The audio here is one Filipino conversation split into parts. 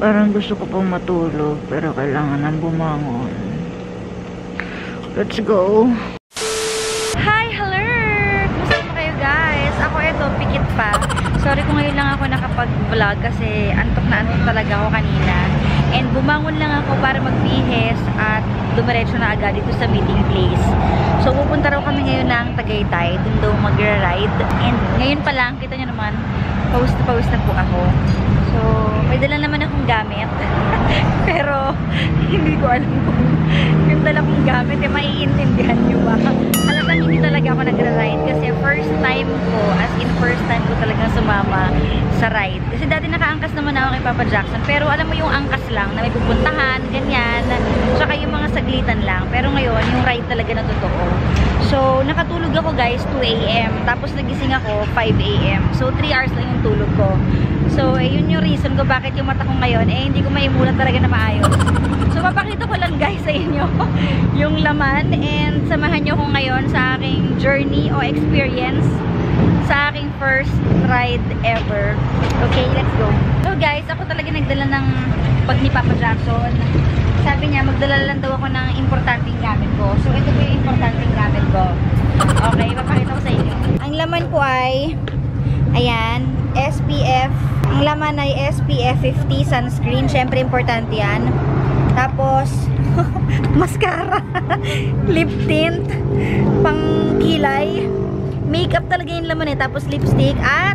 Parang gusto ko pang matulog, pero kailangan nang bumangon. Let's go! Hi! Hello! Kumusta po kayo guys? Ako ito, pikit pa. Sorry kung ngayon lang ako nakapag-vlog kasi antok na antok talaga ako kanina. And bumangon lang ako para magbihis at dumiretso na agad dito sa meeting place. So pupunta raw kami ngayon ng Tagaytay, dun daw magra-ride. And ngayon pa lang, kita nyo naman, pawis na po ako. So, may dala naman akong gamit. Pero, hindi ko alam kung yung dala kong gamit, maiintindihan nyo ba? Halatang hindi talaga ako nagra-ride kasi first time ko, as in first time ko talagang sumama sa ride. Kasi dati nakaangkas naman ako kay Papa Jackson, pero alam mo yung angkas lang, na may pupuntahan, ganyan, tsaka yung mga saglitan lang. Pero ngayon, yung ride talaga na totoo. So, nakatulog ako guys, 2 AM. Tapos nagising ako, 5 AM. So, 3 hours lang yung tulog ko. So, yun yung reason ko bakit yung mata ko ngayon, hindi ko maimulat talaga na maayos. So, papakita ko lang guys sa inyo yung laman and samahan nyo ko ngayon sa aking journey o experience sa aking first ride ever. Okay, let's go. So guys, ako talaga nagdala ng pag ni Papa Jackson. Sabi niya, magdala lang daw ako ng importanteng gamit ko. So, ito po yung importanteng gamit ko. Okay, papakita ko sa inyo. Ang laman ko ay, ayan, SPF. Ang laman ay SPF 50 sunscreen. Siyempre, importante yan. Tapos, mascara, lip tint, pang kilay, makeup talaga yung laman eh. Tapos, lipstick at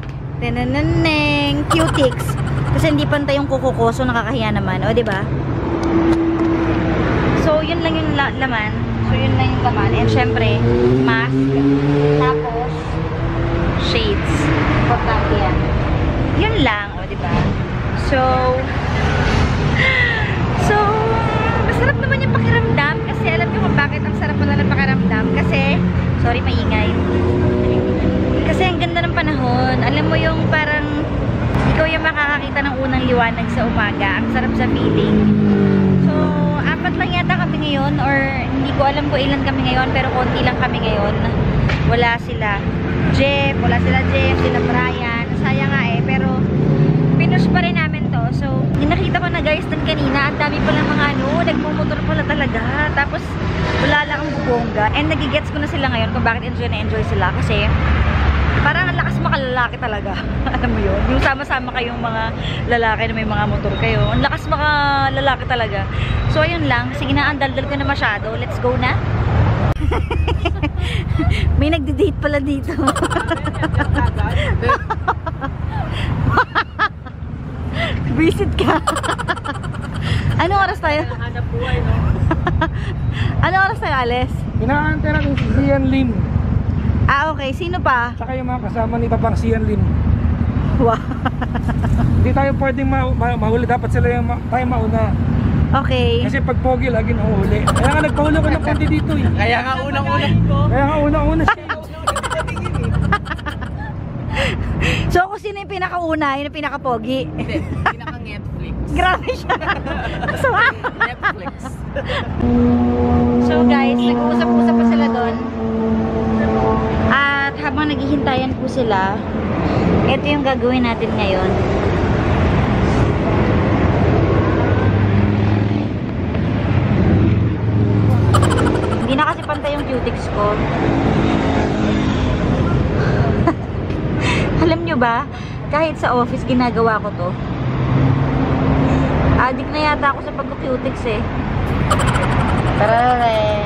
Q-tics. Kasi hindi pantay yung kuko ko, so nakakahiya naman. O, diba? So, yun lang yung laman. So, yun lang yung laman. And syempre, mask. Tapos, shades. Importante yan. Yun lang, o, diba? So, masarap naman yung pakiramdam. Kasi alam nyo kung bakit ang sarap pala ng pakiramdam. Kasi, sorry, maingay. Kasi ang ganda ng panahon. Alam mo yung parang ikaw yung makakakita ng unang liwanag sa umaga. Ang sarap sa feeling. So, 4 lang yata kami ngayon or hindi ko alam kung ilan kami ngayon pero konti lang kami ngayon. Wala sila Jeff, sila Brian. Sayang nga eh, pero pinush pa rin namin to. So, nakita ko na guys dun kanina, ang dami pala mga nagmumotor pala talaga. Tapos, wala lang ang bubongga. And nagigets ko na sila ngayon kung bakit enjoy na enjoy sila. Kasi, parang ang lakas makalalaki talaga. Alam mo yun? Yung sama-sama kayong mga lalaki na may mga motor kayo. Ang lakas makalalaki talaga. So, ayun lang. Sige na, ang daldal ko na masyado. Let's go na. May nagde-date pala dito. Visit ka. Anong oras tayo? Hanap buhay, no? Anong oras tayo, Ales? Inaantay natin si Sian Lim. Ah, okay. Sino pa? Tsaka yung mga kasama ni Papang Sian Lim. Wow. Hindi tayo pwedeng mahuli. Dapat sila yung tayo mauna. Okay. Kasi pag pogi, lagi nahuli. Kaya nga nagpahuli ko ng konti dito eh. Kaya nga unang-una siya. So, kung sino yung pinakauna, yun yung pinakapogi. Hindi, pinaka-Netflix. Grabe siya. So, Netflix. So guys, nag-uusap-usap pa sila doon. At habang naghihintayan po sila, ito yung gagawin natin ngayon. Hindi na kasi pantay yung cutics ko. Alam nyo ba, kahit sa office ginagawa ko to. Addict na yata ako sa pag-cutics eh. Tarare.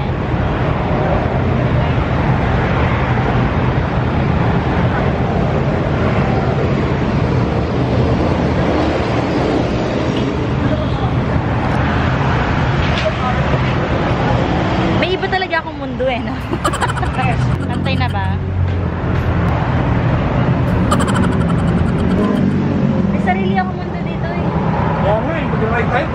May iba talaga akong mundo eh, no? Antay na ba? May sarili akong mundo dito eh. Oo nga eh, mag-ride tayo.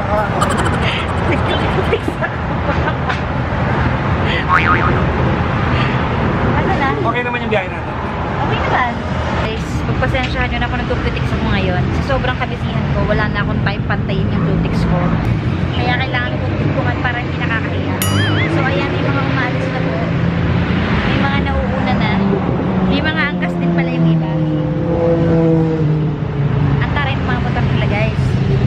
Ano na? Okay naman yung biyahe natin. Okay naman. Guys, pagpasensyahan nyo na ako nag-cutics ako ngayon. Sa sobrang kabisihan ko, wala na akong time pantayin yung cutics ko. Kaya kailangan ko tutukan para hindi nakakahiya. So ayan, may mga umaalis na po. May mga nauuna na. May mga angkas din pala yung iba. Ang taray ng mga motor nila guys.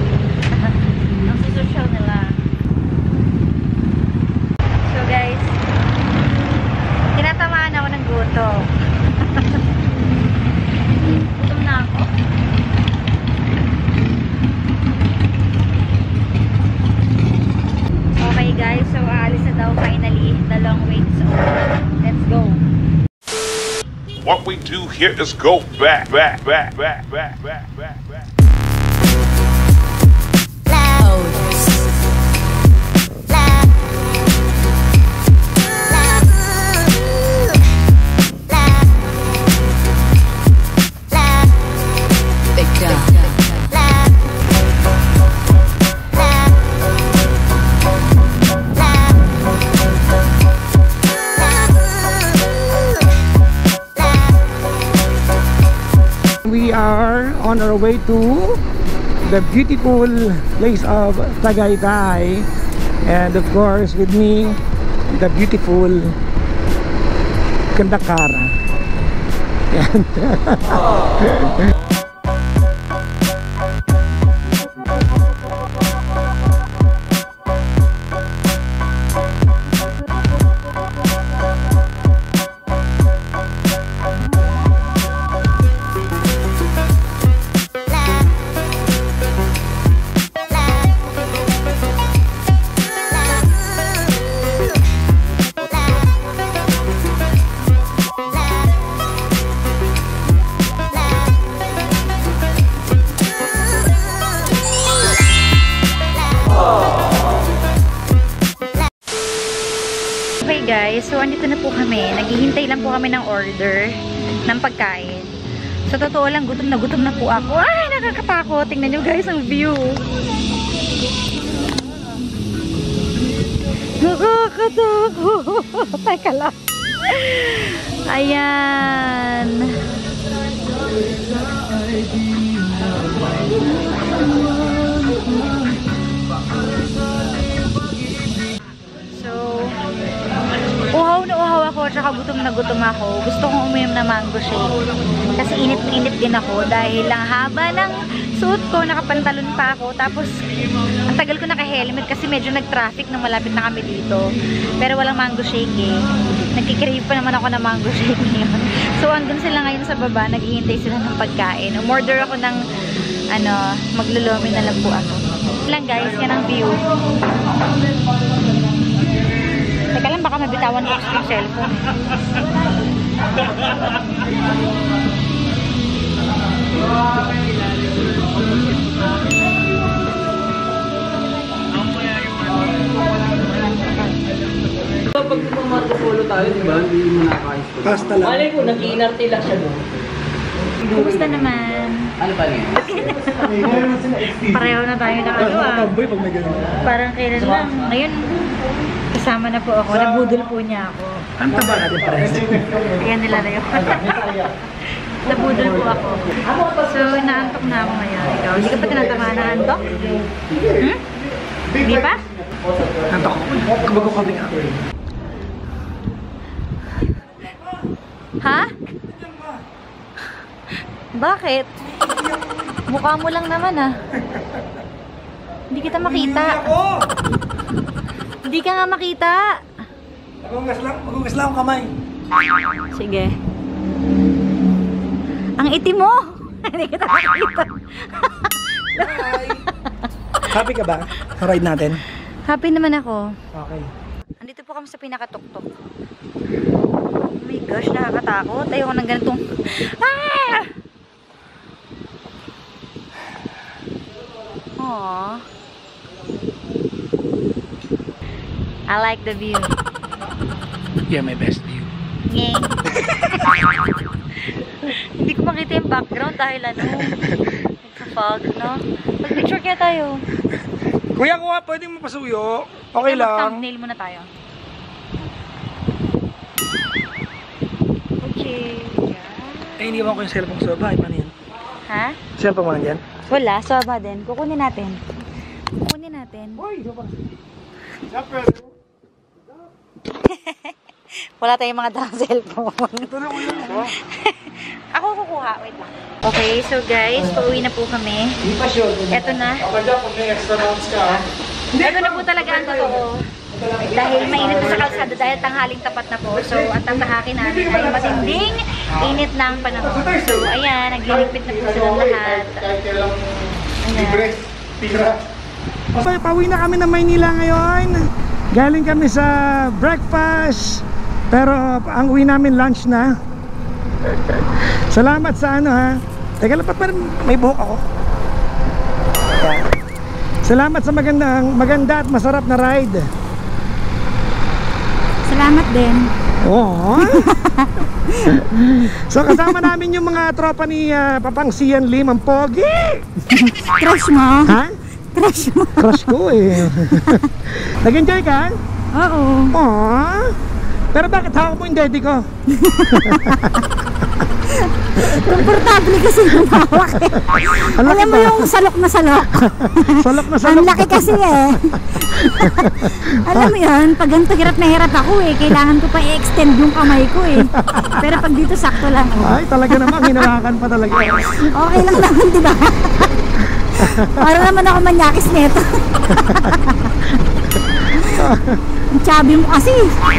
Here, let's go back. We are on our way to the beautiful place of Tagaytay, and of course with me the beautiful Kandakara. Yan. Okay guys, so andito na po kami. Naghihintay lang po kami ng order ng pagkain. So totoo lang, gutom na po ako. Ay, nakakatakot. Tingnan nyo guys ang view. Nakakatakot. Teka lang. Ayan. Uhaw na uhaw ako, tsaka gutom na gutom ako. Gusto kong uminom na mango shake. Kasi init na init din ako dahil lang haba ng suot ko, nakapantalon pa ako. Tapos, ang tagal ko naka-helmet kasi medyo nag-traffic na malapit na kami dito. Pero walang mango shake eh. Nagkikrave pa naman ako ng mango shake ngayon. So, andun sila ngayon sa baba, naghihintay sila ng pagkain. Umorder ako ng, maglulumin na lang po ako. Lang guys, yan ang view. Teka lang, baka mabitawan ko yung cellphone. Pag Marco Polo tayo, di ba? Hindi mo nakakais ko. Pasta lang. Malay ko, nag-iinarte lang siya doon. Kumusta naman? Ano pa niya? Pareho na tayo na Parang kailan lang. Ngayon, kasama na po ako. Nabudol po niya ako. Ang taba natin pares. Kaya nila na yun. Nabudol po ako. So, naantok na ako ngayon. Ikaw, hindi ka pa tinatamaan na antok? Hmm? Hindi pa? Antok. Kabago ka rin ako. Ha? Bakit? Mukha mo lang naman ah. Hindi kita makita. Hindi ka nga makita. Magugas lang ang kamay. Sige. Ang itim mo. Hindi kita makita. Happy ka ba? Sa ride natin? Happy naman ako. Okay. Andito po kami sa pinakatuktok. Oh my gosh, nakakatakot. Ayoko ng ganitong... Ah! Aww. I like the view. Yeah, my best view. Yay. Hindi ko makita yung background dahil nagka-fog, no? Mag-picture kaya tayo. Kuya, pwedeng mapasuyo. Okay lang. Mag-thumbnail muna tayo. Okay. Eh, iniwan ko yung cellphone sa bahay. Paano yan? Ha? Cellphone mo nandyan? Wala, soba din. Kukunin natin. Kukunin natin. Wala tayong mga dalang cellphone. Ako kukuha. Wait lang. Okay, so guys, pauwi na po kami. Eto na. Eto na po talaga ang totoo. Dahil mainit na sa kalsada, dahil tanghaling tapat na po. So, at ang tahakin namin ay matinding init ng panahon. So, ayan, nagliligpit na po silang lahat. Okay, pauwi na kami ng Maynila ngayon. Galing kami sa breakfast. Pero ang uwi namin lunch na. Salamat sa ano ha. Teka lang, parang may buhok ako. Yan. Salamat sa maganda at masarap na ride. Salamat din. Oo. So kasama namin yung mga tropa ni Papang Sian Lim, ang pogi. Crush mo? Ha? Crush mo? Crush ko eh. Nag-enjoy ka? Oo. Aww. Pero bakit hawak mo yung daddy ko? Komportable kasi yung hawak eh. Alam mo yung salok na salok? Salok na salok. Ang laki kasi eh. Alam mo yun, pag ganito hirap na hirap ako eh. Kailangan ko pa i-extend yung kamay ko eh. Pero pag dito sakto lang. Oh. Ay, talaga naman, hinawakan pa talaga. Okay lang naman, di ba? Para naman ako manyakis nito. Ang chubby mo kasi.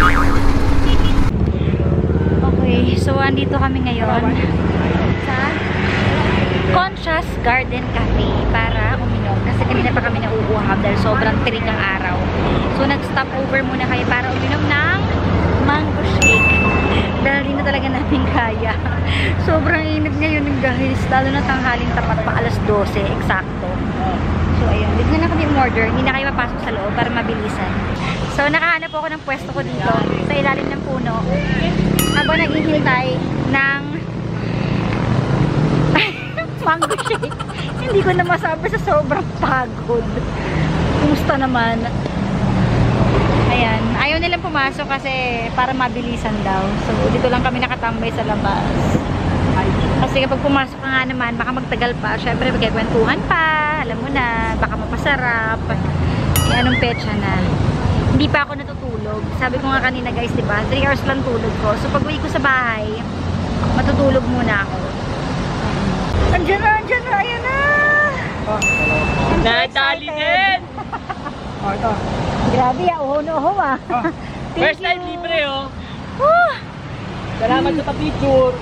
Okay, so andito kami ngayon sa Conscious Garden Cafe para uminom. Kasi kanina pa kami nauuhaw dahil sobrang tirik ang araw. So nag-stop over muna kayo para uminom ng mango shake. Dahil hindi na talaga namin kaya. Sobrang init ngayon guys. Lalo na tanghaling tapat pa alas 12, eksakto. So ayun, dito na lang kami umorder. Hindi na kayo mapasok sa loob para mabilisan. So nakahanap ako ng pwesto ko dito sa ilalim ng puno. Habang naghihintay ng mango shake. Hindi ko na masabi sa sobrang pagod. Kumusta naman? Ayan. Ayaw nilang pumasok kasi para mabilisan daw. So dito lang kami nakatambay sa labas. Kasi kapag pumasok ka nga naman, baka magtagal pa. Syempre magkikwentuhan pa. Alam mo na, baka mapasarap. Eh anong petsa na? Hindi pa ako natutulog. Sabi ko nga kanina guys, diba? 3 hours lang tulog ko. So pag uwi ko sa bahay, matutulog muna ako. Andiyan na, ayan na! Nadali din! Grabe, uho-uho ah. First time libre oh. Salamat sa pa-picture.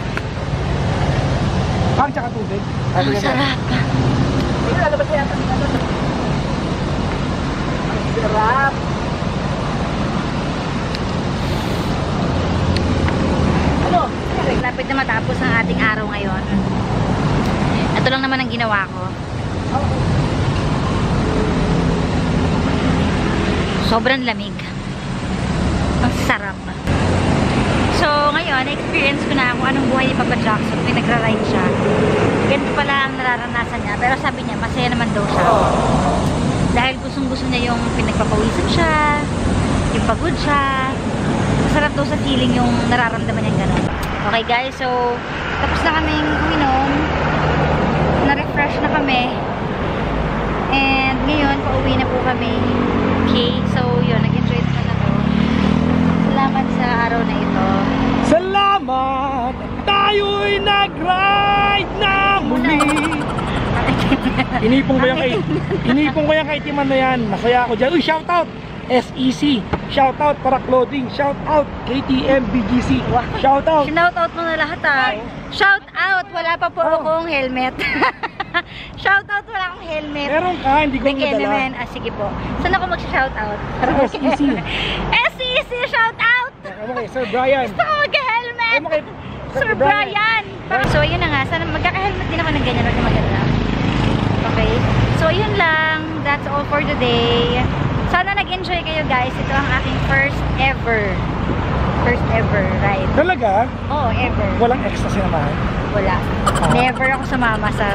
Pang tsaka tubig. Ang sarap. Ito, lalabas na yata. Ang sarap. Ano? Lapit na matapos ang ating araw ngayon. Ito lang naman ang ginawa ko. Sobrang lamig. Ang sarap. So, ngayon, na-experience ko na kung anong buhay ni Papa Jackson kung nagra-ride siya. Ganito pala ang nararanasan niya. Pero sabi niya, masaya naman daw siya. Dahil gustong-gusto niya yung pinagpapawisan siya, yung pagod siya. Masarap daw sa feeling yung nararamdaman niya gano'n. Okay guys, so, tapos na kaming uminom. Na-refresh na kami. And ngayon, pauwi na po kami. Okay, so yun, nag-enjoy naman ako. Salamat sa araw na ito. Salamat! Tayo'y nag-ride na muli! Inipong ko yung kaitiman na yan. Masaya ako dyan. Uy, shoutout! SEC, shoutout para clothing, shoutout KTM, BGC, shoutout! Shoutout mo na lahat ah. Shoutout! Wala pa po akong helmet. Shoutout, wala akong helmet. Meron ka, hindi ko nadala. Ah, sige po. Saan ako mag-shoutout? SEC. SEC, shoutout! Okay, Sir Brian. Gusto ko mag-helmet! Okay, Sir Brian! So, yun na nga. Sana magkaka-helmet din ako ng ganyan. Huwag na maganda. Okay? So, yun lang. That's all for today. Sana nag-enjoy kayo guys. Ito ang aking first ever ride. Talaga? Oo, ever. Walang extra sinamahan? Wala. Never ako sumama sa...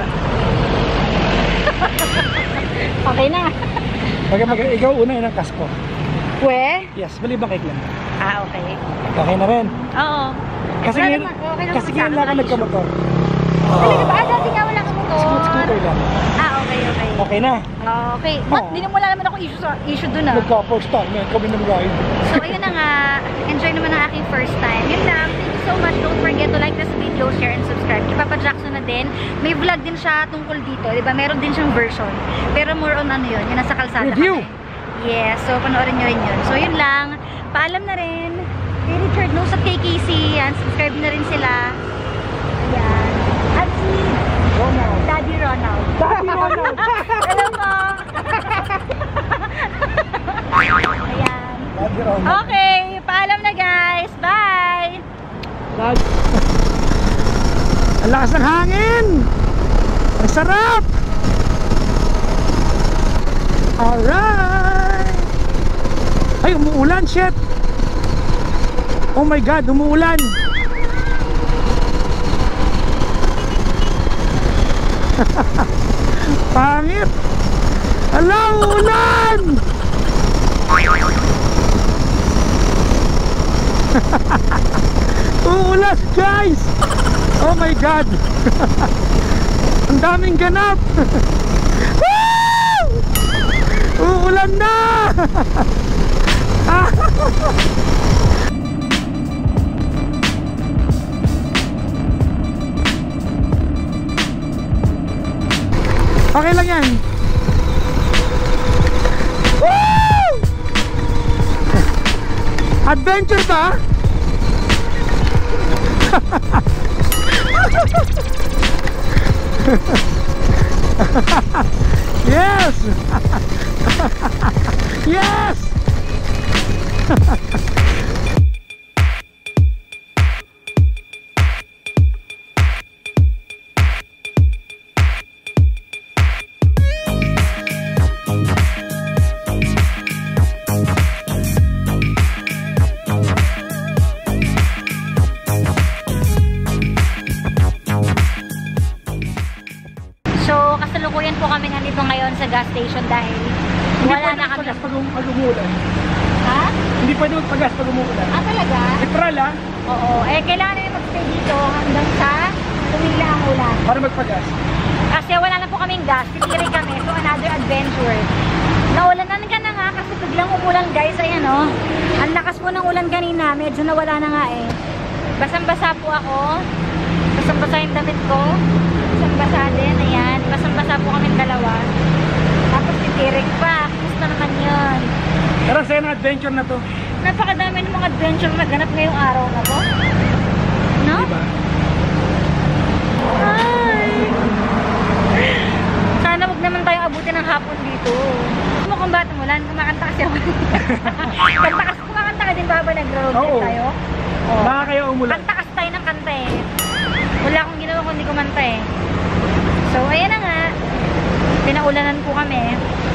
Okay na. Ikaw una yun ang kasko. We? Yes, bali ba kay Glenn? Ah, okay. Okay na rin. Oo. Kasi ngayon lang ako nagkamotor. Talaga ba? Dati nga wala kang motor. Scooter lang. Ah, okay. Okay na. Okay. Ba't di naman wala naman ako issue dun ah? Nagka-first time ngayon kami ng ride. So, ayun na nga. Enjoy naman ang aking first time. Yun lang. Thank you so much. Don't forget to like this video, share, and subscribe. Kay Papa Jackson na din. May vlog din siya tungkol dito. Diba? Meron din siyang version. Pero more on ano yun. Yung nasa kalsada Review! kami. Yes. So, panoorin nyo rin yun. So, yun lang. Paalam na rin. Kay Richard Knows at kay Casey. Yan. Subscribe na rin sila. Ayan. At si Daddy Ronald. Hello po. Ayan. Okay. Paalam na guys. Bye. Bye. Ang lakas ng hangin. Ang sarap. Alright. Ay, umuulan, shit. Oh my God, umuulan. Pangit. Ala, umuulan. Uulan, guys. Oh my God. Ang daming ganap. Woo! Uulan na. Okay lang yan. Woo! Adventure ba? Yes! Yes! So, kasalukuyan po kami nandito ngayon sa gas station dahil wala na kami. Pag umuulan. Ha? Hindi pwede magpagas pag umuulan. Ah, talaga? Literal ah. Oo. Eh, kailangan namin magstay dito hanggang sa tumila ang ulan. Para magpagas. Kasi wala na po kaming gas. Titirin kami. So, another adventure. Naulanan ka na nga kasi biglang umulan, guys. Ayan, oh. Ang lakas po ng ulan kanina. Medyo nawala na nga eh. Basang-basa po ako. Basang-basa yung damit ko. Basang-basa din. Ayan. Basang-basa po kami dalawa. Tapos titirin pa. Kumusta naman yun? Pero sa'yo na adventure na to. Napakadami ng mga adventure na ganap ngayong araw na to. No? Diba? Ay! Sana wag naman tayong abutin ng hapon dito. Ano kung ba't umulan? Kumakanta kasi ako. Kumakanta ka din ba ba nag-road trip Oo. tayo? Oo. Baka kayo umulan. Kanta kasi tayo ng kanta eh. Wala akong ginawa kundi kumanta eh. So, ayan na nga. Pinaulanan po kami.